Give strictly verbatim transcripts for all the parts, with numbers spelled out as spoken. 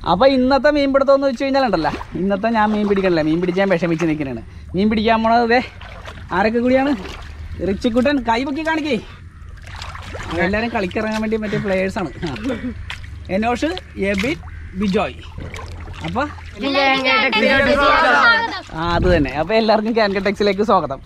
അപ്പോൾ ഇന്നത്തെ മീൻ പിടുത്തം എന്ന് വെച്ച് കഴിഞ്ഞാലുണ്ടല്ലോ, ഇന്നത്തെ ഞാൻ മീൻ പിടിക്കണില്ല, മീൻ പിടിക്കാൻ വിഷമിച്ച് നിൽക്കുന്നതാണ്. മീൻ പിടിക്കാൻ പോണത് ഇതേ ആരൊക്കെ കൂടിയാണ്? റിച്ചിക്കുട്ടൻ കൈ പൊക്കി കാണിക്കേ. എല്ലാവരും കളിക്കിറങ്ങാൻ വേണ്ടി മറ്റേ പ്ലേയേഴ്സാണ്. എനോഷ്, എബിൻ, ബിജോയ്. അപ്പോൾ ആ അത് തന്നെ. അപ്പോൾ എല്ലാവർക്കും കാൻകടെക്സിലേക്ക് സ്വാഗതം.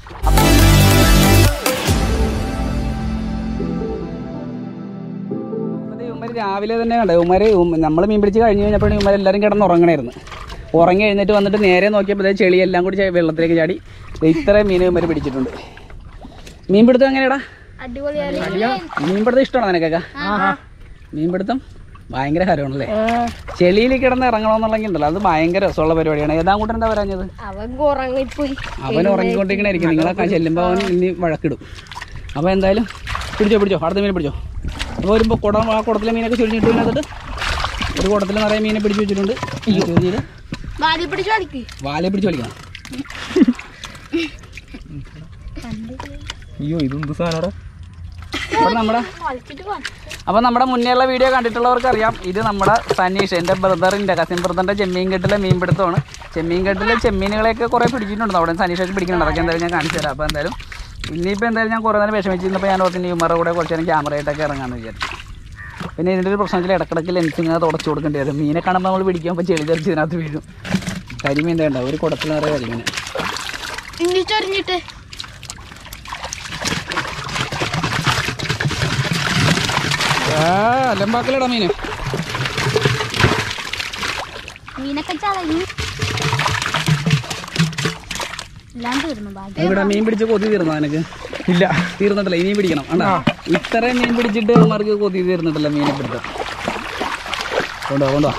ഉമ്മര് രാവിലെ തന്നെ കണ്ടത് ഉമ്മര് നമ്മൾ മീൻ പിടിച്ച് കഴിഞ്ഞ് കഴിഞ്ഞപ്പോൾ ഉമ്മര് എല്ലാവരും കിടന്ന് ഉറങ്ങണമായിരുന്നു. ഉറങ്ങി എഴുന്നേറ്റ് വന്നിട്ട് നേരെ നോക്കിയപ്പോൾ ചെളിയെല്ലാം കൂടി വെള്ളത്തിലേക്ക് ചാടി ഇത്രയും മീൻ ഉമ്മര് പിടിച്ചിട്ടുണ്ട്. മീൻ പിടുത്തം എങ്ങനെയാടാ? മീൻ പിടുത്തം ഇഷ്ടമാണോ നിനക്കൊക്കെ? മീൻ പിടുത്തം ഭയങ്കര ഹരമാണല്ലേ. ചെളിയിൽ കിടന്ന് ഇറങ്ങണമെന്നുള്ളെങ്കിൽ ഉണ്ടല്ലോ, അത് ഭയങ്കര രസമുള്ള പരിപാടിയാണ്. ഏതാ കൂട്ടൻ എന്താ പറഞ്ഞത്? അവൻ ഉറങ്ങിക്കൊണ്ടിരിക്കണായിരിക്കും. നിങ്ങളൊക്കെ ചെല്ലുമ്പോൾ അവൻ ഇനി വഴക്കിടും. അപ്പോൾ എന്തായാലും പിടിച്ചോ പിടിച്ചോ അടുത്ത മീൻ പിടിച്ചോ. അപ്പോൾ വരുമ്പോൾ കുടം ആ കുടത്തിലെ മീനൊക്കെ ചൊരിഞ്ഞിട്ട് അതിനകത്ത് ഒരു കുടത്തിൽ നിറയെ മീനെ പിടിച്ച് വെച്ചിട്ടുണ്ട്. വാലെ പിടിച്ച് വലിക്കണം. അയ്യോ ഇതെന്ത് സാധനടാ? അപ്പോൾ നമ്മുടെ അപ്പോൾ നമ്മുടെ മുന്നേയുള്ള വീഡിയോ കണ്ടിട്ടുള്ളവർക്ക് അറിയാം, ഇത് നമ്മുടെ സനീഷ്, എൻ്റെ ബ്രദറിൻ്റെ കസിൻ ബ്രദറിൻ്റെ ചെമ്മീൻ കെട്ടിലെ മീൻ പിടുത്തമാണ്. ചെമ്മീൻ കെട്ടിലെ ചെമ്മീനുകളെയൊക്കെ കുറേ പിടിച്ചിട്ടുണ്ട്. അവിടെ സനീഷൊക്കെ പിടിക്കുന്നുണ്ട്. അതൊക്കെ എന്തായാലും ഞാൻ കാണിച്ചു തരാം. അപ്പോൾ എന്തായാലും ഇനിയിപ്പോൾ എന്തായാലും ഞാൻ കുറേ നേരം വിഷമിച്ചിരുന്നപ്പോൾ ഞാൻ ഓർത്തിന് ന്യൂമറ കൂടെ കുറച്ച് നേരം ക്യാമറയായിട്ടൊക്കെ ഇറങ്ങാമെന്ന് വിചാരിച്ചു. പിന്നെ ഇതിൻ്റെ ഒരു പ്രശ്നം വെച്ചാൽ ഇടക്കിടക്ക് ലെൻസ് ഇങ്ങനെ തുടച്ചു കൊടുക്കേണ്ടി വരും. മീനെ കാണുമ്പോൾ നമ്മൾ പിടിക്കുമ്പോൾ ചെളി തെറിച്ച് ഇതിനകത്ത് വീഴും. കരിമീൻ എന്താ ഉണ്ടാവും, ഒരു കുടത്തിൽ നിറയെ കരിമീൻ. അലമ്പാക്കലടാ മീന്. ഇവിടെ മീൻ പിടിച്ച് കൊതി തീർന്നോ നിനക്ക്? ഇല്ല, തീർന്നിട്ടില്ല, ഇനിയും പിടിക്കണം. അണ്ടാ ഇത്രയും മീൻ പിടിച്ചിട്ട് അവന്മാർക്ക് കൊതി തീർന്നിട്ടില്ല മീനെ പിടുത്തം. കൊണ്ടോ കൊണ്ടോ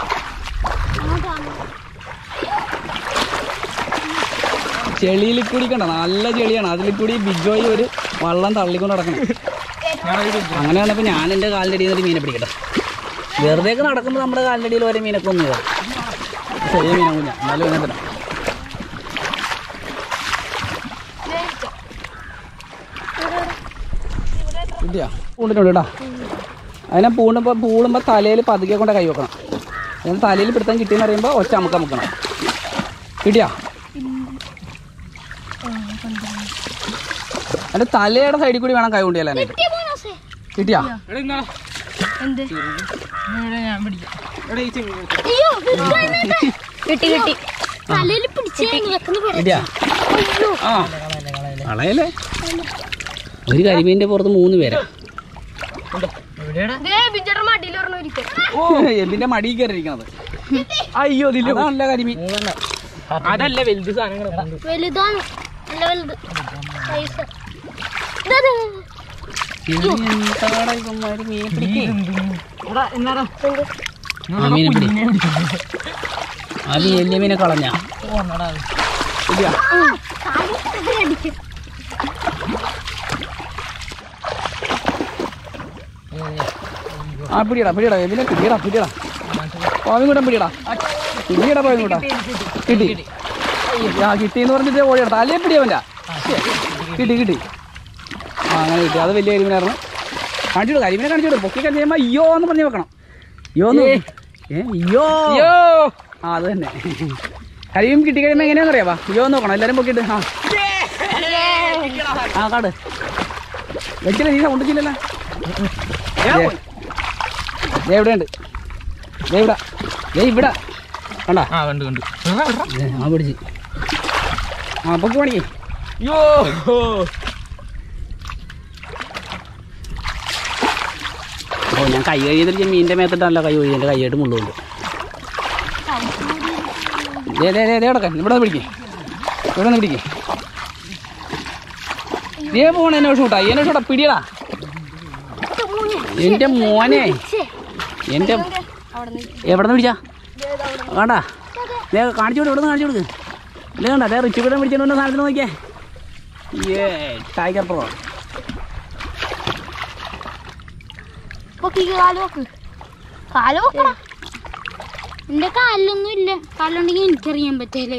ചെളിയിൽ കൂടി കണ്ട നല്ല ചെളിയാണ്. അതിൽ കൂടി ബിജോയി ഒരു വള്ളം തള്ളിക്കൊണ്ട് നടക്കണം. അങ്ങനെയാണ്. ഇപ്പം ഞാൻ എൻ്റെ കാലിൻ്റെ അടിയിൽ നിന്നൊരു മീനെ പിടിക്കട്ടെ. വെറുതെയൊക്കെ നടക്കുമ്പോൾ നമ്മുടെ കാലിൻ്റെ അടിയിൽ വരെ മീനൊക്കെ ഒന്ന് കയറും. ചെറിയ മീനാ കുഞ്ഞാ, എന്നാലും ഇങ്ങനെ തരാം. കിട്ടിയാ? പൂണ്ടിട്ടുണ്ട് കേട്ടോ. അതിനെ പൂണ്ടുമ്പോൾ പൂളുമ്പോൾ തലയിൽ പതുക്കെ കൊണ്ട് കൈ വെക്കണം. അതിന് തലയിൽ പിടുത്തം കിട്ടിയെന്ന് പറയുമ്പോൾ ഒറ്റ അമുക്ക മുക്കണം. കിട്ടിയാ? അതിൻ്റെ തലയുടെ സൈഡിൽ കൂടി വേണം കൈ കൊണ്ടിയല്ലേ. കിട്ടിയാ? കിട്ടിയാ? ആ കളയല്ലേ. ഒരു കരിമീൻ്റെ പുറത്ത് മൂന്ന് പേരാ. എബിന്റെ മടിയിൽ കയറിയിരിക്കണത്. അയ്യോ നല്ല കരിമീൻ. അതല്ല വലുത് സാധനങ്ങൾ വലുതാണ്. അത് വലിയ മീനെ കളഞ്ഞ ആ പിടിയടാ പിടിയടാ എബിനെ പിടിയടാ പിടിയടാ പാവം കൂടെ പിടിയടാ പിടിയടാ പാവം കൂട്ടാ. കിട്ടി ആ കിട്ടിയെന്ന് പറഞ്ഞിട്ട് ഓടിയടാ. തലയെ പിടിയവൻ്റെ കിട്ടി കിട്ടി. ആ അങ്ങനെ കിട്ടി. അത് വലിയ കരിമീനായിരുന്നു. കാണിച്ചിട്ടു കരിമീനെ കാണിച്ചിട്ടു. പൊക്കി കാണിച്ച് കഴിയുമ്പോൾ അയ്യോ എന്ന് പറഞ്ഞ് വെക്കണം. അയ്യോ എന്ന് ഏ അയ്യോ ആ അത് തന്നെ. കരിമീൻ കിട്ടി കഴിയുമ്പോൾ എങ്ങനെയാണെന്ന് അറിയാവാ? അയ്യോ എന്ന് നോക്കണം. എല്ലാവരും പൊക്കിയിട്ട് ആ ആ കാട് വെച്ചില്ല. നീ കൊണ്ടിച്ചില്ലല്ലോ. ദേ ഇവിടെ ഉണ്ട്. ദേ ഇവിടെ ദേ ഇവിടെ കണ്ടാ? ആ കണ്ടു കണ്ടു. ആ പിടിച്ച് ആ പൊക്കി പണിക്ക്. അയ്യോ ഓ ഞാൻ കൈ കഴുകിയിട്ട് മീനിൻ്റെ മേത്തിട്ടല്ല കൈ കഴുകി. എൻ്റെ കൈയായിട്ട് മുള്ളുണ്ട്. ദേ ദേ ദേ കിടക്കാൻ ഇവിടെ നിന്ന് പിടിക്കേ. ഇവിടെ നിന്ന് പിടിക്കേ. ദേ പോണ എന്നെ ഷൂട്ടാ എന്നെ ഷൂട്ടാ പിടിയടാ. എൻ്റെ മോനെ എൻ്റെ എവിടെ നിന്ന് പിടിച്ചാ വേണ്ട. ദേ കാണിച്ചു കൊടുക്കും. ഇവിടെ നിന്ന് കാണിച്ചു കൊടുക്ക്. ഇല്ല കണ്ട അതേ റിച്ച് കൂടെ പിടിച്ചോണ്ട് സാധനത്തിന് നോക്കിയേ. ഏ ടൈഗർ പ്രോ. എന്റെ കാലിലൊന്നും ഇല്ല. കാലുണ്ടെങ്കിൽ എനിക്കറിയാൻ പറ്റല്ലേ.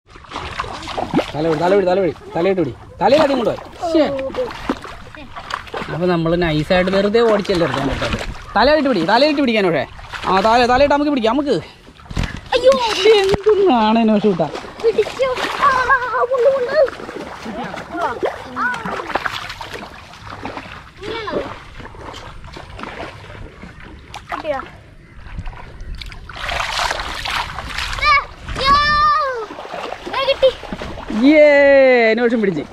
തലപിടി തലപിടി തലപിടി തലയിട്ട് പിടി തലയിലാദ്യം കൊണ്ടുപോയി. അപ്പോൾ നമ്മൾ നൈസായിട്ട് വെറുതെ ഓടിച്ചല്ലേ എടുക്കാൻ പറ്റാറ്. തലയിട്ട് പിടി തലയിട്ട് പിടിക്കാൻ പക്ഷേ ആ തല തലയിട്ട് നമുക്ക് പിടിക്കാം നമുക്ക്. അയ്യോ എന്താണ് എന്നോ ഷൂട്ടാ പിടിച്ചോ. ആ, ഉണ്ട്, ഉണ്ട്. ആ. ഇങ്ങനെയാണോ? കിട്ടിയോ? ഏ, യ്യോ. ഏ, കിട്ടി. ഏ അന്വേഷണം പിടിച്ച്.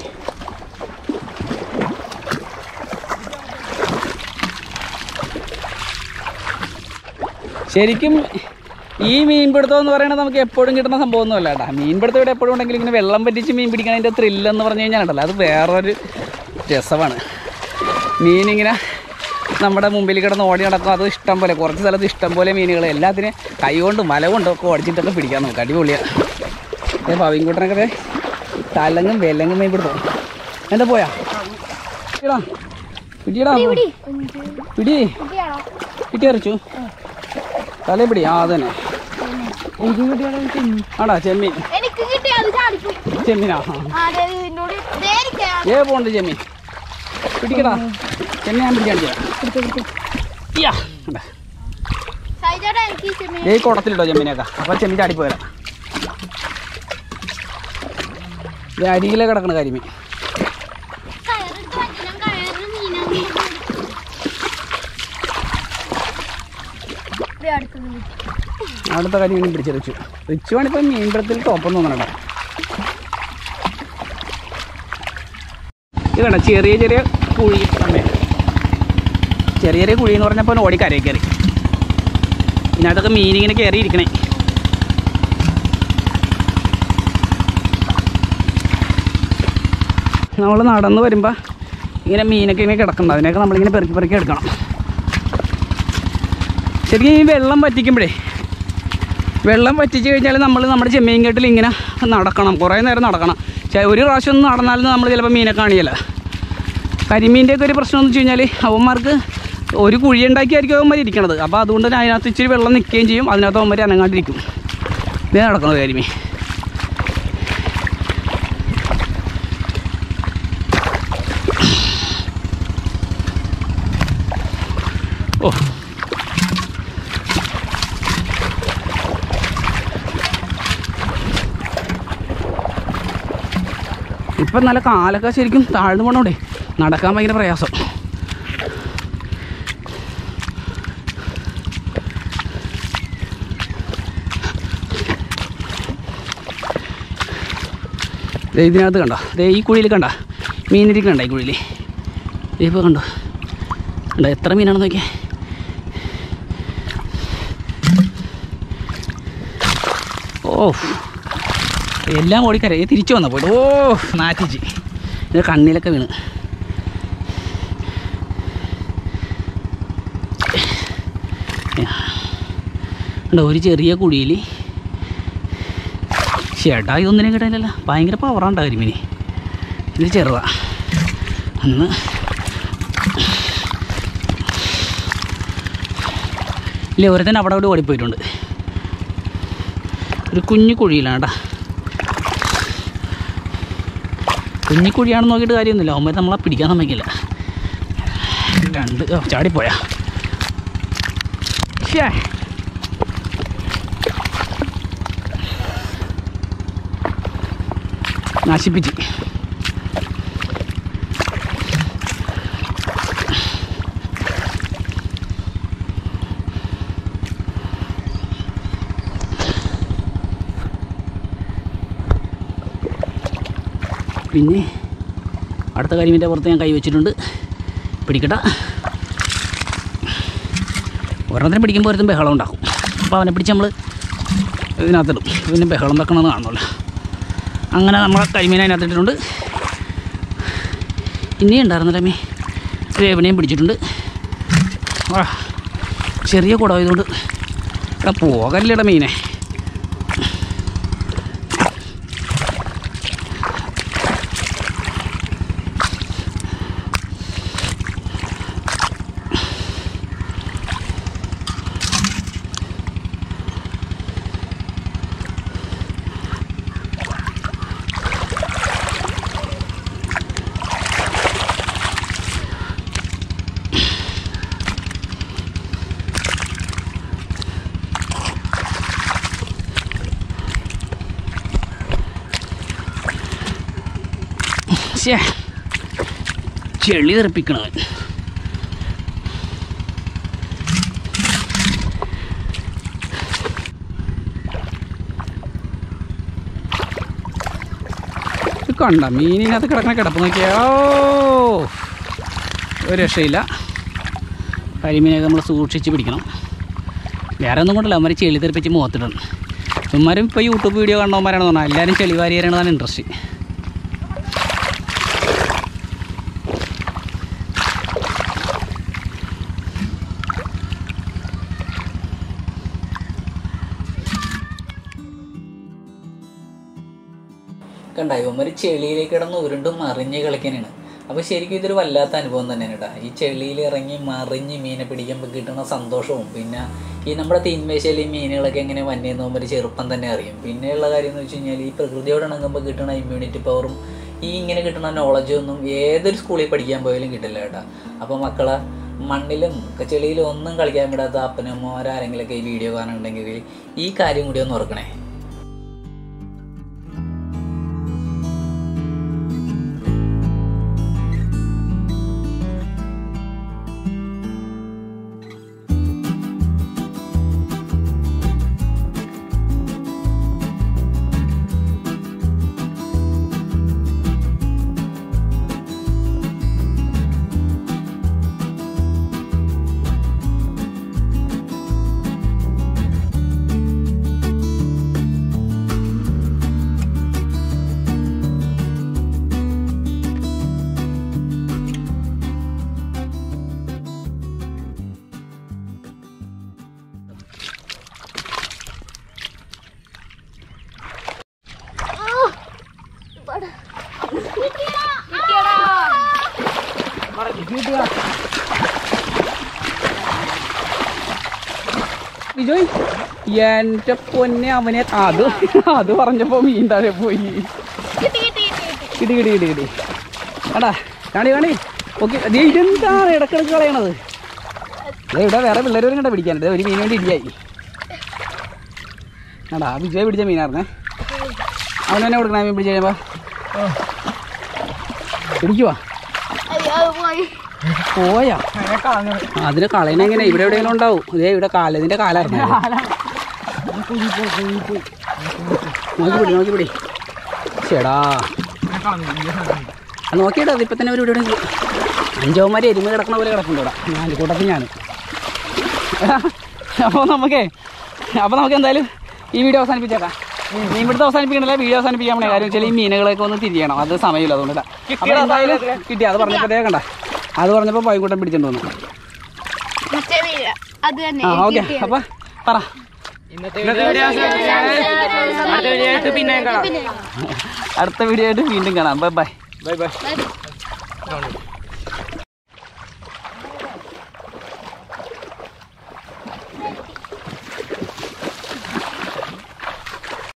ശരിക്കും ഈ മീൻപിടുത്തം എന്ന് പറയുന്നത് നമുക്ക് എപ്പോഴും കിട്ടുന്ന സംഭവമൊന്നുമല്ല കേട്ടോ. മീൻപിടുത്തം ഇവിടെ എപ്പോഴും ഉണ്ടെങ്കിൽ ഇങ്ങനെ വെള്ളം പറ്റിച്ച് മീൻ പിടിക്കണതിൻ്റെ ത്രില്ലെന്ന് പറഞ്ഞു കഴിഞ്ഞാൽ ഉണ്ടല്ലോ അത് വേറൊരു രസമാണ്. മീനിങ്ങനെ നമ്മുടെ മുമ്പിൽ കിടന്ന് ഓടി നടക്കും. അത് ഇഷ്ടം പോലെ കുറച്ച് സ്ഥലത്ത് ഇഷ്ടം പോലെ മീനുകൾ എല്ലാത്തിനും കൈ കൊണ്ടും മല കൊണ്ടും ഒക്കെ ഓടിച്ചിട്ടൊക്കെ പിടിക്കാൻ നമുക്ക് അടിപൊളിയാണ്. അതേ പവിൻകുട്ടനൊക്കെ തലങ്ങും വിലങ്ങും മീൻ പിടുത്തം. എന്താ പോയാ പിടിയടാ പിടിയടാ പിടി കിട്ടി അരച്ചു തലേ പിടി. ആ അതന്നെ ആടാ ചെമ്മീൻ ചെമ്മീനാ ഏ പോണ്ട് ചെമ്മീൻ പിടിക്കടാ ചെമ്മീൻ ഞാൻ പിടിക്കാൻ ചെയ്യാം. ഏ കുടത്തിലിട്ടോ ചെമ്മീനൊക്കെ അപ്പം ചെമ്മീൻ ചാടിപ്പോരാ. ഇത് അരികിലേ കിടക്കണ കരിമീൻ. അടുത്ത കരിമീനും പിടിച്ച് റിച്ചു റിച്ചുവാണ് ഇപ്പം മീൻപിടത്തിൽ ടോപ്പെന്ന് തോന്നണ. ഇത് വേണ്ട ചെറിയ ചെറിയ കുഴി കണ്ടേ. ചെറിയ ചെറിയ കുഴി എന്ന് പറഞ്ഞപ്പോൾ ഓടി കരയിൽ കയറി. ഇതിനകത്തൊക്കെ മീനിങ്ങനെ കയറിയിരിക്കണേ. നമ്മൾ നടന്ന് വരുമ്പോൾ ഇങ്ങനെ മീനൊക്കെ ഇങ്ങനെ കിടക്കണം. അതിനൊക്കെ നമ്മളിങ്ങനെ പെറുക്കി പെറുക്കി എടുക്കണം. ശരിക്കും ഈ വെള്ളം വറ്റിക്കുമ്പോഴേ വെള്ളം വറ്റിച്ച് കഴിഞ്ഞാൽ നമ്മൾ നമ്മുടെ ചെമ്മീൻ കെട്ടിൽ ഇങ്ങനെ നടക്കണം, കുറേ നേരം നടക്കണം. ഒരു പ്രാവശ്യം ഒന്നും നടന്നാലും നമ്മൾ ചിലപ്പോൾ മീനെ കാണിയല്ല. കരിമീൻ്റെയൊക്കെ ഒരു പ്രശ്നം എന്ന് വെച്ച് കഴിഞ്ഞാൽ അവന്മാർക്ക് ഒരു കുഴി ഉണ്ടാക്കിയായിരിക്കും അവന്മാർ ഇരിക്കണത്. അപ്പോൾ അതുകൊണ്ട് തന്നെ അതിനകത്ത് ഇച്ചിരി വെള്ളം നിൽക്കുകയും ചെയ്യും. അതിനകത്ത് അവന്മാർ അനങ്ങാണ്ടിരിക്കും. ഇതേ നടക്കുന്നത് കരിമീൻ. ഓ ഇപ്പം നല്ല കാലൊക്കെ ശരിക്കും താഴ്ന്നു പോകണോടെ നടക്കാൻ ഭയങ്കര പ്രയാസം. ഇതിനകത്ത് കണ്ടോ ദേ ഈ കുഴിയിൽ കണ്ട മീനിരിക്കണ്ട. ഈ കുഴിയിൽ ഇപ്പോൾ കണ്ടോ കണ്ടോ എത്ര മീനാണെന്ന് നോക്കിയേ. ഓ എല്ലാം ഓടിക്കര തിരിച്ചു വന്ന പോയിട്ട്. ഓ നാറ്റിച്ച് ഇത് കണ്ണിലൊക്കെ വീണ്. ഉണ്ടോ ഒരു ചെറിയ കുഴിയിൽ. ചേട്ടാ ഇതൊന്നിനും കിട്ടാനില്ലല്ലോ. ഭയങ്കര പവറാണ്ട കരിമീന്. ഇത് ചെറുതാ. അന്ന് ഇല്ല ഓരോരുത്തന്നെ അവിടെ അവിടെ ഓടിപ്പോയിട്ടുണ്ട്. ഒരു കുഞ്ഞു കുഴിയിലാണ് കേട്ടോ. കുഞ്ഞിക്കുഴിയാണെന്ന് നോക്കിയിട്ട് കാര്യമൊന്നുമില്ല. അവന്മാർ നമ്മളെ പിടിക്കാൻ സമ്മതിക്കില്ല. രണ്ട് ചാടിപ്പോയാ ഷേ നശിപ്പിച്ച്. പിന്നെ അടുത്ത കരിമീൻ്റെ പുറത്ത് ഞാൻ കൈ വെച്ചിട്ടുണ്ട്. പിടിക്കട്ട. ഒരെണ്ണത്തിന് പിടിക്കുമ്പോൾ ഒരുത്തും ബഹളം ഉണ്ടാക്കും. അപ്പോൾ അവനെ പിടിച്ച് നമ്മൾ ഇതിനകത്തിടും. പിന്നെ ബഹളം വെക്കണമെന്ന് കാണുമല്ലോ. അങ്ങനെ നമ്മളെ കരിമീനെ അതിനകത്തിട്ടുണ്ട്. ഇനിയും ഉണ്ടായിരുന്നില്ല മീൻ. വേവനെയും പിടിച്ചിട്ടുണ്ട്. ആ ചെറിയ കുടമായതുകൊണ്ട് ഇവിടെ പോകല്ലിട മീനെ. ശ്ശേ, ചെളി തെറിപ്പിക്കണവൻ. കണ്ട മീനിനകത്ത് കിടക്കണ കിടപ്പ് നോക്കിയോ, ഒരു രക്ഷയില്ല. കരിമീനൊക്കെ നമ്മൾ സൂക്ഷിച്ച് പിടിക്കണം. വേറെ ഒന്നും കൊണ്ടല്ല, അവന്മാർ ചെളി തെറിപ്പിച്ച് മുഖത്തിടണം. ഇവന്മാരും ഇപ്പോൾ യൂട്യൂബ് വീഡിയോ കണ്ടവന്മാരാണെന്ന് പറഞ്ഞാൽ എല്ലാവരും ചെളി വാരിയാനാണ് ഇൻട്രസ്റ്റ്. കണ്ട ഇവന്മാർ ചെളിയിലേക്ക് കിടന്ന് ഉരുണ്ടും മറിഞ്ഞ് കളിക്കാനാണ്. അപ്പോൾ ശരിക്കും ഇതൊരു വല്ലാത്ത അനുഭവം തന്നെയാണ് കേട്ടോ. ഈ ചെളിയിൽ ഇറങ്ങി മറിഞ്ഞ് മീനെ പിടിക്കുമ്പോൾ കിട്ടുന്ന സന്തോഷവും പിന്നെ ഈ നമ്മുടെ തീന്മേശയിൽ ഈ മീനുകളൊക്കെ എങ്ങനെ വന്നേന്ന് പോകുമ്പോൾ ഒരു ചെറുപ്പം തന്നെ അറിയും. പിന്നെയുള്ള കാര്യം എന്ന് വെച്ച് കഴിഞ്ഞാൽ ഈ പ്രകൃതിയോട് ഇണങ്ങുമ്പോൾ കിട്ടുന്ന ഇമ്മ്യൂണിറ്റി പവറും ഈ ഇങ്ങനെ കിട്ടുന്ന നോളജും ഒന്നും ഏതൊരു സ്കൂളിൽ പഠിക്കാൻ പോയാലും കിട്ടില്ല കേട്ടോ. അപ്പോൾ മക്കളെ മണ്ണിലും ചെളിയിലും ഒന്നും കളിക്കാൻ വിടാത്ത അപ്പനമ്മമാരാരെങ്കിലൊക്കെ ഈ വീഡിയോ കാണുന്നുണ്ടെങ്കിൽ ഈ കാര്യം കൂടി ഒന്ന് ഓർക്കണേ. വിജയ് എൻ്റെ പൊന്നെ അവനെ അത് അത് പറഞ്ഞപ്പോ മീൻ താഴെ പോയി. കിട്ടി കിട്ടി കിട്ടി കിട്ടി കണ്ടാ കാണി കാണി. ഓക്കെ ഇതെന്താണ് ഇടക്കിടക്ക് കളയണത്? ഇവിടെ വേറെ പിള്ളേരും കണ്ട പിടിക്കാനുണ്ട്. ഒരു മീൻ വേണ്ടി ഇടിയായി. കണ്ടാ വിജയ് പിടിച്ച മീനായിരുന്നേ. അവൻ തന്നെ കൊടുക്കണ മീൻ പിടിച്ച് കഴിയുമ്പോ പിടിക്കുവാ പോയാ അതിന് കളയണ എങ്ങനെ? ഇവിടെ എവിടെയെങ്കിലും ഉണ്ടാവും. ഇതേ ഇവിടെ കാല ഇതിന്റെ കാലായിരുന്നു. നോക്കി പിടി നോക്കി പിടി. ചേടാ നോക്കിയിട്ടോ ഇപ്പൊ തന്നെ ഒരു ഇവിടെ അഞ്ചവന്മാര് എരുമ കിടക്കണ പോലെ കിടക്കുന്നുണ്ട് ഇവിടെ. ഞാൻ കൂട്ടത്തിൽ ഞാൻ അപ്പോൾ നമുക്കേ അപ്പോൾ നമുക്ക് എന്തായാലും ഈ വീഡിയോ അവസാനിപ്പിച്ചേക്കാം. മീൻ പിടുത്തം അവസാനിപ്പിക്കണല്ലേ, വീഡിയോ അവസാനിപ്പിക്കാൻ പറ്റേ കാര്യം വെച്ചാൽ ഈ മീനുകളൊക്കെ ഒന്ന് തിരിയണം. അത് സമയമില്ല, അതുകൊണ്ടാ. അപ്പോൾ എന്തായാലും കിട്ടി. അത് പറഞ്ഞപ്പോഴേ കണ്ട അത് പറഞ്ഞപ്പോൾ പൈക്കൂട്ടം പിടിച്ചിട്ട് വന്നു. ആ ഓക്കെ അപ്പൊ പറ. അടുത്ത വീഡിയോ ആയിട്ട് വീണ്ടും കാണാം. Bye bye bye by.